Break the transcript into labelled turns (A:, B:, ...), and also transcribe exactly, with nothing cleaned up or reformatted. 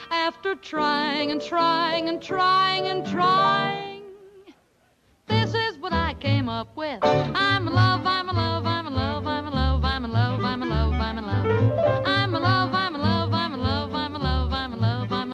A: After trying and trying and trying and trying, this is what I came up with. I'm